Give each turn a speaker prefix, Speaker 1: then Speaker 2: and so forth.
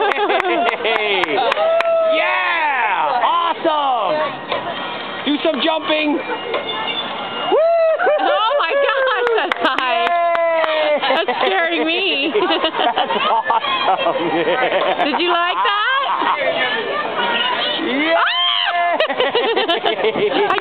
Speaker 1: Yeah! Awesome! Do some jumping.
Speaker 2: Oh my gosh, that's high. That's scaring me.
Speaker 1: That's awesome.
Speaker 2: Did you like that?
Speaker 1: Yeah!